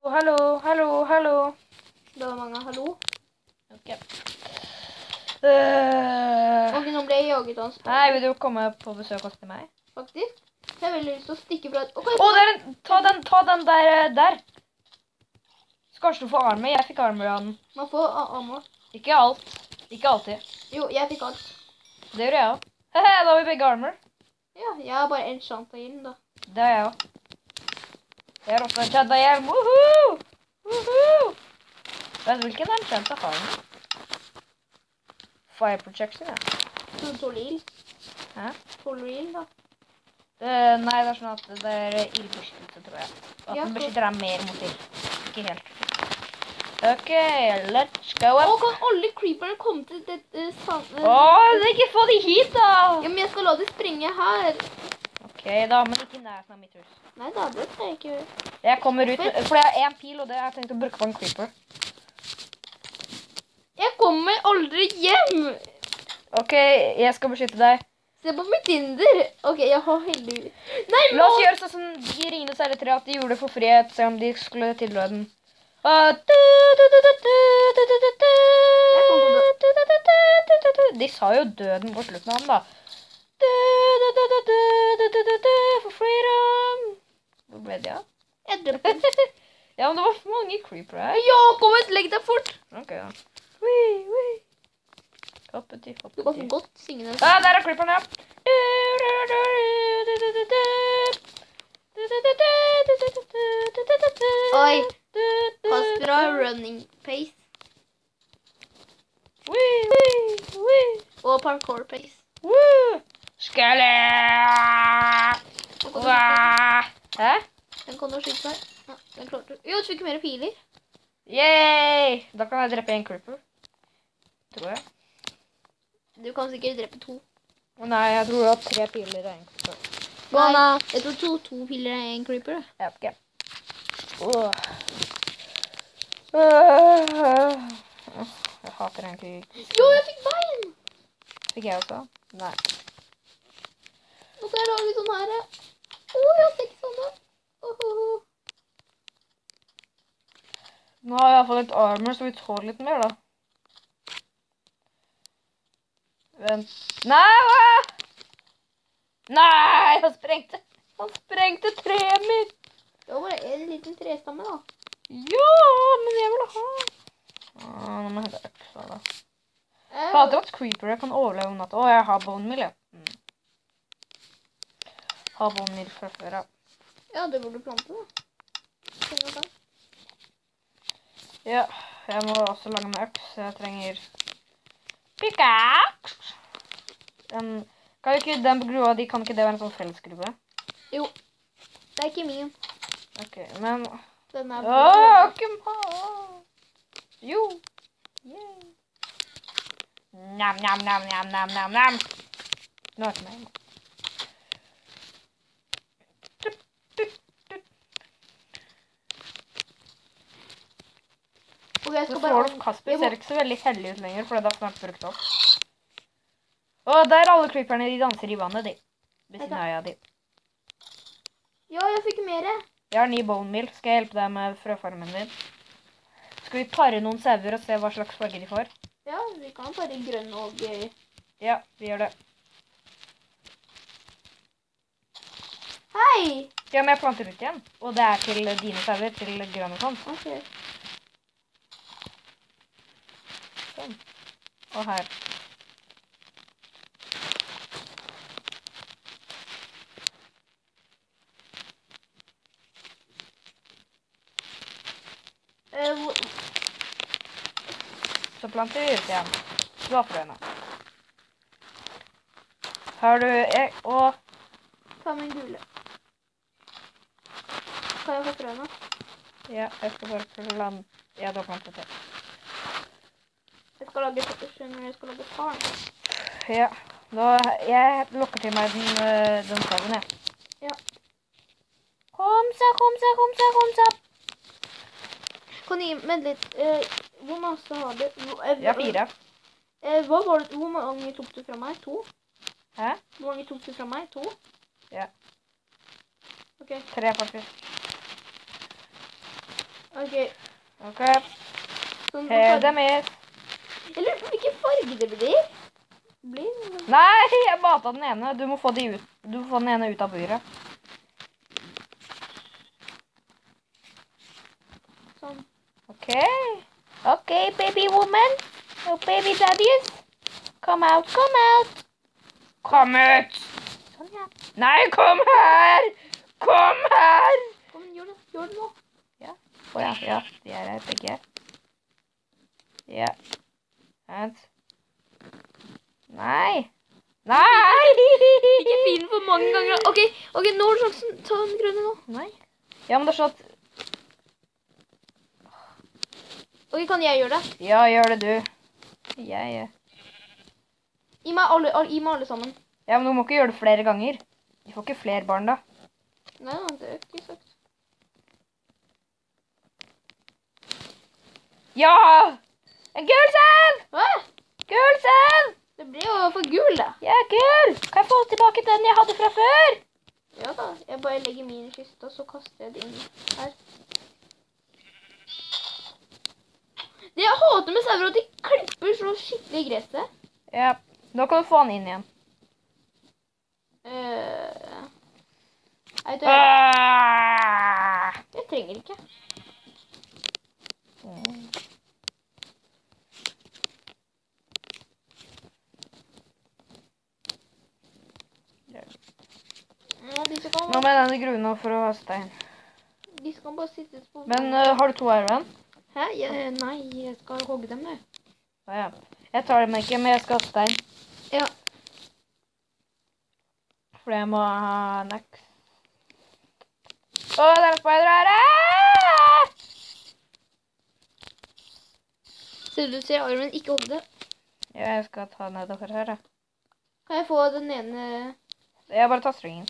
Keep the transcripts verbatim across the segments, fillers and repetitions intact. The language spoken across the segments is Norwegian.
Hallo, hallo, hallo. Det var mange hallo. Ok. Uh, Og nå ble jeg jaget av en spade. Hei, vil du komme på besøk hos meg? Faktisk. Jeg har veldig lyst til å stikke fra et... Å, oh, det er en, ta den, ta den der, der. Så kanskje du får armor. Jeg fikk armor av den. Man får armor. Ikke alt. Ikke alltid. Jo, jeg fikk alt. Det gjorde jeg også. Hehe, da har vi begge armor. Ja, jeg har bare en chanta i den da. Det har jeg også. Jeg har også en chanta hjelm. Woohoo! Woohoo! Vet du hvilken en chanta har den? Fire projection, ja. Så tåler ild. Hæ? Tåler ild da. Uh, nei, det er sånn at det er ildbeskyttelse, tror jeg. At Ja, den så- beskytter deg mer mot ild. Ikke helt. Ok, let's go Å, up. kan alle creeperne komme til dette sanne... Åh, det er ikke få de hit da! Ja, men jeg skal la de springe her. Ok da, men ikke i nærheten av mitt hus. Nei da, det skal jeg ikke gjøre. Jeg kommer ut, med, for jeg har en pil, og det har jeg tenkt å bruke på en creeper. Jeg kommer aldri hjem. Ok, jeg skal beskytte deg. Se på mitt Tinder. Ok, jeg har heldig... Nei, La oss nå! gjøre sånn som de ringene særlig tre, at de gjorde det for frihet, selv om de skulle tilhøre den. Ah, du, du, du, du, du, du, du, du, du, du, du, du, du, du. De sa jo døden på slutten av den da. Du, du, du, du, du, du, du, du, du, for freedom. Hvor ble det av? Jeg drømte den. Ja, men det var for mange creeper her. Ja, kom ut, legg deg fort. Ok da. Wee, wee. Hoppeti, Du kan hoppeti. få godt synge den. Ah, der er creeperen, ja. Du, du, du, du, du, du, du. Du, du, du, du, du, du, du, du, du, du, du. Oi, Du, du, Kasper har du. running pace Wee, wee, wee. og parkour pace. Woo! Skelle! Den kan du skyte. Wah! Hæ? Den kan du skyte meg. Ja, den klarte du. Jo, du fikk mer piler. Yay! Da kan jeg drepe en creeper. Tror jeg. Du kan sikkert drepe to. Å nei, jeg tror det var tre piler i en creeper. Nei, jeg tror to, to piler er en creeper. Da. Ja, ok. Åh. Åh. Jeg hater egentlig... Jo, jeg fikk bein! Fikk jeg også? Nei. Nå kan jeg lage sånn her. Åh, jeg har seks sånne. Åh, åh, åh. Nå har jeg i hvert fall litt armor, så vi tåler litt mer da. Vent. Nei, hva? Nei, han sprengte. Han sprengte treet mitt. Det var bare en liten trestamme da. Ja, men jeg vil ha. Ah, nå må jeg hente øksa da. Eh, Jeg hater at creepere kan overleve om natta. Å, jeg har bone meal, ja. Mm. Har bone meal fra før, ja. Ja, det burde du plante da. Trenger du det? Ja, jeg må også lage med øks. Jeg trenger pickaxe. Um, kan jo ikke den grua di, kan ikke det være en sånn fellesgruve? Jo, det er ikke min. Ok, men... Den er Åh, ikke ma- Jo. Yay. Nam, nam, nam, nam, nam, nam, nam. Nå er det meg. Tup, tup, tup. Ok, jeg Så skal bare... Sword of Casper Jeg må- ser ikke så veldig heldig ut lenger, for det er snart brukt opp. Åh, der er alle creeperne, de danser i vannet, de. Ved siden av ja, de. Ja, jeg fikk mere. Jeg har ni bone meal. Skal jeg hjelpe deg med frøfarmen din? Skal vi pare noen sauer og se hva slags farge de får? Ja, vi kan bare grønn og... eh, Ja, vi gjør det. Hei! Ja, men jeg planter ut igjen. Og det er til dine sauer, til grønn og sånn. Ok. Sånn. Og her. Eh, hvor... Så planter vi ut igjen. Du har frøene. Har du... Jeg, og... Ta min gule. Kan jeg få frøene? Ja, jeg skal bare plante... Ja, du har plantet det. Jeg skal lage, skjønner, jeg skal lage farm. Ja. Da, jeg lukker til meg den, øh, den sauen, jeg. Ja. Kom seg, kom seg, kom seg, kom seg. Kan du gi meg litt, eh, hvor masse har du? Hvor- eh, Ja, fire. Eh, hva var det, hvor mange tok du fra meg? To? Hæ? Hvor mange tok du fra meg? To? Ja. Ok. Tre, faktisk. Ok. Ok. Sånn, Her det med. jeg lurer på hvilken farge det blir. Blir Nei, jeg bata den ene. Du må få, de ut. Du må få den ene ut av buret. sånn. Ok. Ok, baby woman. Oh, baby daddies. Come out, come out. Kom ut. Sånn, ja. Nei, kom her. Kom her. Kom, gjør det. Gjør det nå. Åja, oh, ja. De er her, begge. Ja. Vent. Nei. Nei! Ikke fin for mange ganger. Ok, ok, nå er det sjansen. Ta den grønne nå. Nei. Ja, men det er sånn at... Ok, kan jeg gjøre det? Ja, gjør det du. Jeg, ja. Gi meg alle, alle, gi meg alle sammen. Ja, men du må ikke gjøre det flere ganger. Du får ikke flere barn da. Nei, det er ikke sagt. Ja! En gul selv! Hva? Gul selv! Det ble jo for gul, da. Ja, gul! Kan jeg få tilbake den jeg hadde fra før? Ja da, jeg bare legger min i kista, så kaster jeg det inn her. Det jeg hater med sauer, at de klipper så skikkelig i gresset. Ja, da kan du få den inn igjen. Uh, jeg, tror jeg, Ah! jeg trenger ikke. Mm. Ja, de kan, Nå må jeg denne grunn nå for å ha stein. de skal bare sittes på... Men uh, har du to iron? Hæ? Jeg, nei, jeg skal hogge dem, det. Ja, ja. Jeg tar dem ikke, men jeg skal ha stein. Ja. For jeg må ha next. Åh, det er spider her! Ah! Så du ser armen ikke hogge det. Ja, jeg skal ta nedover her, ja. Kan jeg få den ene Jeg bare tar strengen.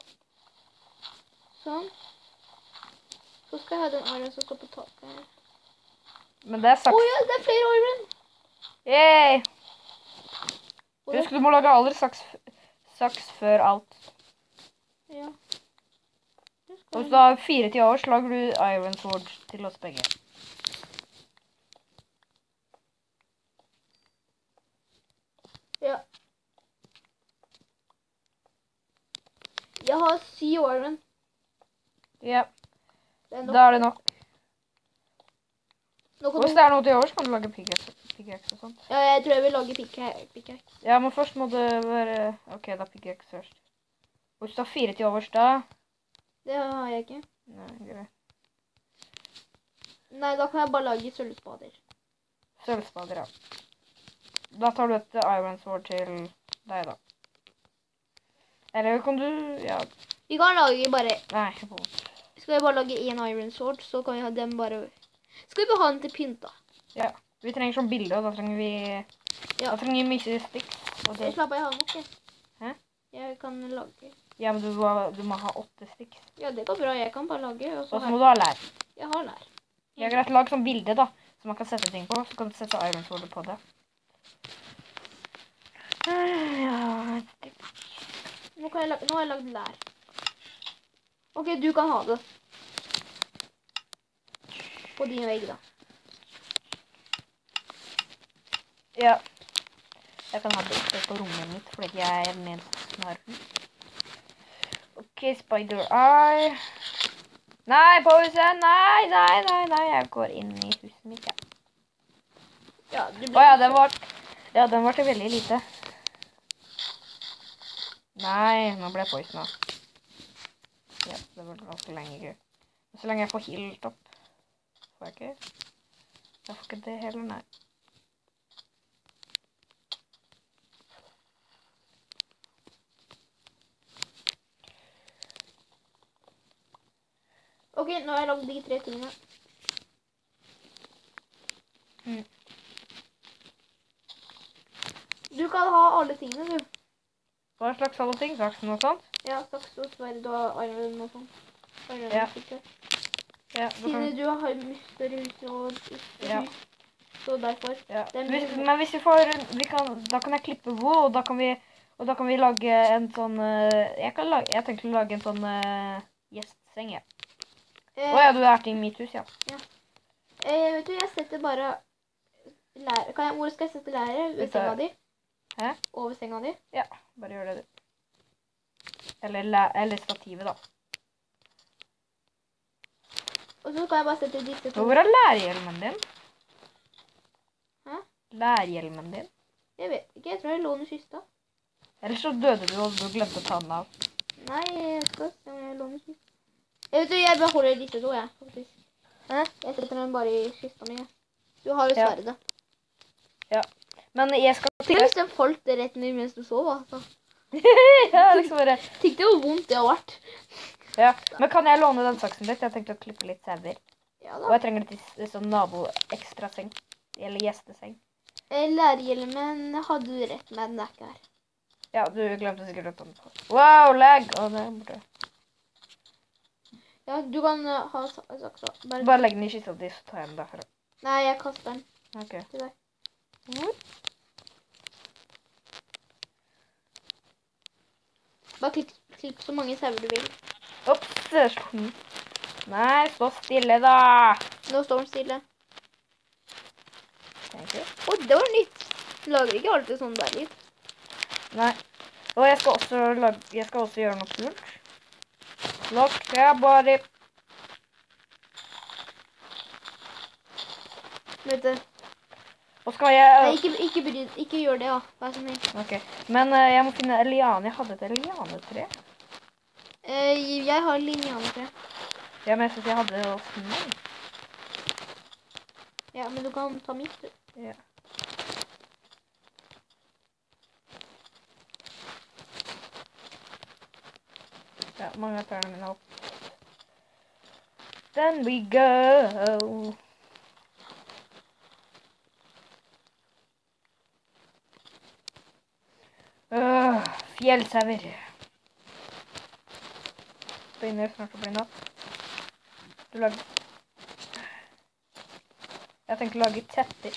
sånn? Så skal jeg ha den armen som står på taket her. Men det er saks. Åja, det er flere armen! Yay! Og det- Husk, du må lage aldri saks, saks før alt. Ja. Det Og skal hvis du har fire til år, så lager du iron sword til oss begge. Ja. Jeg har syv armen. Ja, Det er nok. da er det nok. Nå kan Og hvis du... det er noe til år, så kan du lage pickaxe pickaxe og sånt. Ja, jeg tror jeg vil lage pickaxe. Pickaxe. Ja, men først må det være... Ok, da pickaxe først. Og hvis du har fire til overs da... Det har jeg ikke. Nei, greit. Nei, da kan jeg bare lage sølvspader. Sølvspader, ja. Da tar du et iron sword til deg da. Eller kan du... Ja, Vi kan lage bare... nei, på. Skal jeg bare lage en iron sword, så kan vi ha dem bare... Skal vi bare ha den til pynt da? Ja, vi trenger sånn bilde, og da trenger vi... Ja. Da trenger vi mye sticks. Og det... Jeg slapper, jeg har nok, jeg. Hæ? Jeg kan lage... Ja, men du må, du må ha åtte sticks. Ja, det går bra. Jeg kan bare lage. Og så Og så har... må du ha lær. Jeg har lær. Jeg har greit lag sånn bilde da, som man kan sette ting på, så kan du sette iron sword på det. Ja, Nå, kan jeg lage... Nå har jeg lagd lær. Ok, du kan ha det. På din vegg da. ja. Jeg kan ha det oppe på rommet mitt, fordi jeg er med snarven. Ok, spider eye. Nei, på huset! Nei, nei, nei, nei, jeg går inn i huset mitt, ja. Ja, det blir... Åja, den var... Ja, den var til veldig lite. Nei, nå ble jeg poisoned. Ja, det var ganske lenge gøy. Men så lenge jeg får healet opp. Får jeg ikke? Jeg får ikke det heller, nei. Ok, nå har jeg lagd de tre tingene. Mm. Du kan ha alle tingene, du. Hva slags alle ting? Saksen og sånt? Ja, saks og sverd og armen og sånn. Armen Ja. og sikker. Ja, du Siden kan... du har mye større hus og større Ja. hus, så derfor. Ja. Den- Hvis, men hvis vi får... Vi kan, da kan jeg klippe wool, og da kan vi... Og da kan vi lage en sånn... eh, Jeg kan lage... Jeg tenker å lage en sånn... Uh, gjestseng, ja. Eh, Åja, du er til mitt hus, ja. Eh, vet du, jeg setter bare lære. Kan jeg, hvor skal jeg sette lære? Ved Dette- senga di? Hæ? Over senga di? Ja, bare gjør det du. Eller, læ- eller stativet, da. Og så kan jeg bare sette disse to. Hvor er lærhjelmen din? Hæ? Lærhjelmen din? Jeg vet ikke, jeg tror jeg låner kista. Eller så døde du, og du glemte å ta den av. Nei, jeg skal se om jeg låner kista. Jeg vet du, jeg beholder disse to, jeg, faktisk. Hæ? Jeg setter dem bare i kista mi. jeg. Du har jo Ja. sverdet. Men jeg skal Tenk hvis den falt rett ned mens du sov, altså. ja, liksom bare. Tenk deg hvor vondt det har vært. Ja, men kan jeg låne den saksen litt? Jeg tenkte å klippe litt sauer. Ja Og da. jeg trenger litt i- sånn nabo-ekstra-seng. Eller gjesteseng. Eh, Lærhjelmen hadde du rett med, den er ikke her. Ja, du glemte sikkert å ta den på. Wow, lag! Å, det er borte. Ja, du kan eh, ha sa- saksa. Bare... Bare legg den i kista di, så tar jeg den derfra. Nei, jeg kaster den Ok. til deg. Bare klipp, klipp så mange sauer du vil. Ops! jeg slo den. Nei, stå stille da! Nå står den stille. Tenker jeg. Å, det var nytt. Den lager ikke alltid sånn der liv. Nei. Og jeg skal også, lage, jeg skal også gjøre noe kult. Look, yeah, buddy. Vet du. Og skal jeg... Nei, ikke, ikke, bry, ikke gjør det, ja. Vær så snill. Ok, men eh, jeg må finne liane. Jeg hadde et lianetre. Eh, jeg har linjanetre. Ja, men jeg synes jeg hadde det hos meg. Ja, men du kan ta mitt. du. Ja. Ja, mange av tærne mine opp. Then we go. Øh, fjellsauer. Begynner snart å bli natt. Du lager... Jeg tenker å lage tetter.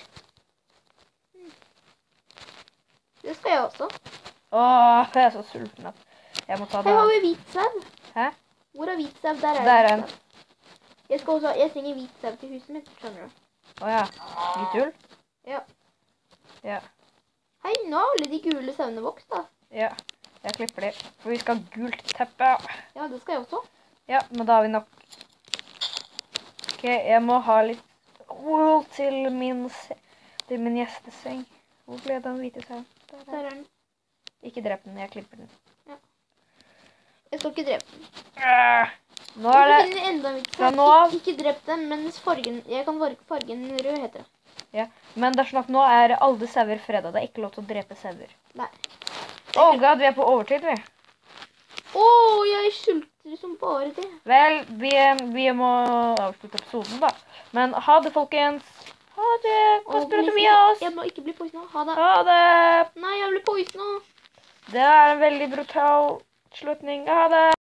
Det skal jeg også. Åh, jeg er så sulten at jeg må ta det Her har av. vi hvit sau. Hæ? Hvor er hvit sau? Der er Der er hvit den. sau. Jeg skal også, jeg trenger hvit sau til huset mitt, skjønner du. Åja, litt ull? Ja. Ja, Hei, nå har alle de gule sauene vokst da. ja. Jeg klipper de, for vi skal ha gult teppe. Ja, det skal jeg også. Ja, men da har vi nok. Ok, jeg må ha litt wool til min, se til min gjesteseng. Hvor ble den hvite sauen? Der Der er er den. den. Ikke drep den, jeg klipper den. Jeg skal ikke drepe den. Øh, Nå Jeg er det... skal finne enda en hvit Fra sau. nå av- Ikke, ikke drep den, men fargen, jeg kan farge fargen rød heter det. Men det er sånn at nå er alle sauer fredag. Det er ikke lov til å drepe sauer. Nei. Åh, god, vi er på overtid, vi. Åh, jeg sulter som bare det. Vel, vi, vi må avslutte episoden, da. Men ha det, folkens. Ha det. Åh, Koster det please, mye av oss? Jeg må ikke bli poisnet. Ha det. Ha det. Nei, jeg blir poisnet. Det er en veldig brutal slutning. Ha det.